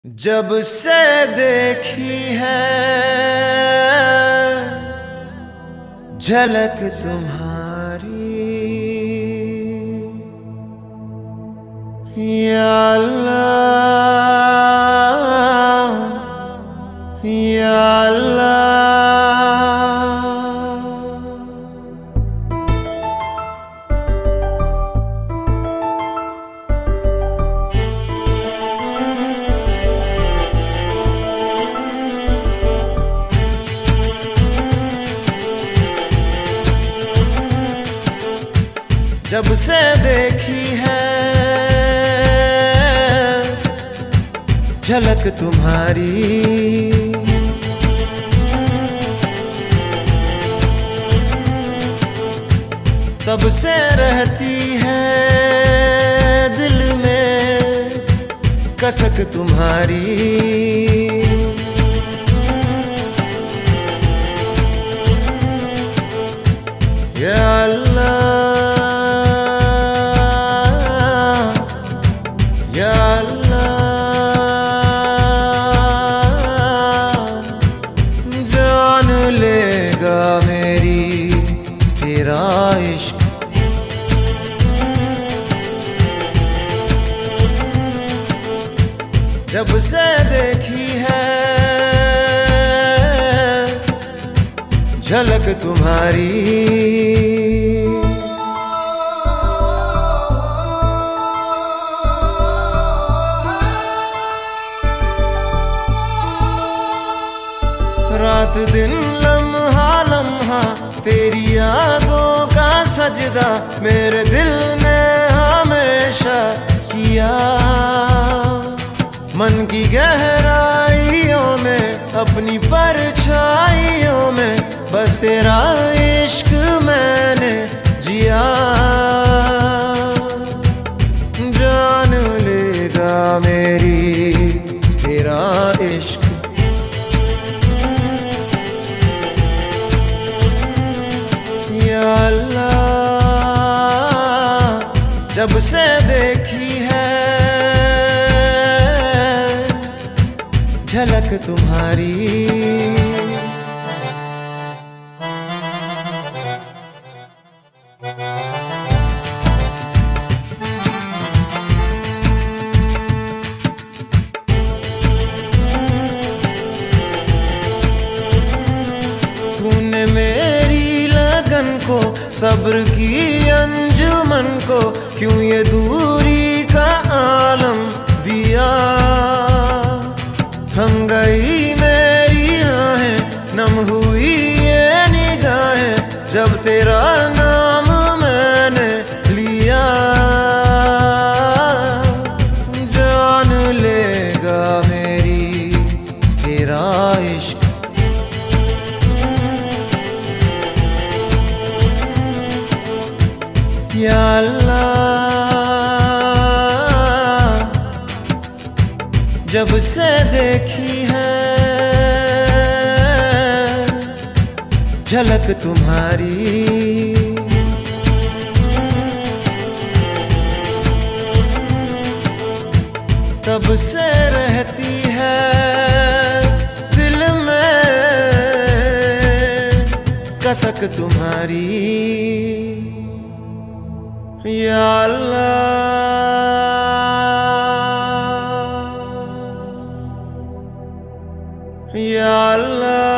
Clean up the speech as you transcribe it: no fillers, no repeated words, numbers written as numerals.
जब से देखी है झलक तुम्हारी, या अल्लाह या अल्लाह। जब से देखी है झलक तुम्हारी, तब से रहती है दिल में कसक तुम्हारी। या अल्लाह या अल्लाह, जान लेगा मेरी तेरा इश्क। जब से देखी है झलक तुम्हारी, रात दिन लम्हा लम्हा तेरी यादों का सजदा मेरे दिल ने हमेशा किया। मन की गहराइयों में अपनी परछाइयों में बस तेरा इश्क मैंने जिया। जान लेगा मेरी तेरा इश्क। या अल्लाह, जब से देखी है झलक तुम्हारी। तूने मेरी लगन को, सब्र की अंजुमन को क्यों ये दूरी का आलम दिया। थम गई मेरी आहें, नम हुई ये निगाहें जब तेरा नाम मैंने लिया। जान लेगा मेरी तेरा इश्क। या अल्लाह, जब से देखी है झलक तुम्हारी, तब से रहती है दिल में कसक तुम्हारी। या अल्लाह या अल्लाह।